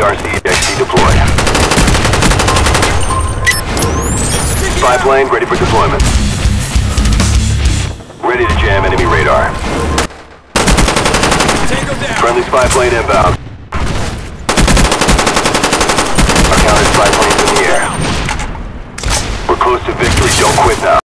Friendly RCXD deployed. Spy plane ready for deployment. Ready to jam enemy radar. Friendly spy plane inbound. Our counter spy plane's in the air. We're close to victory. Don't quit now.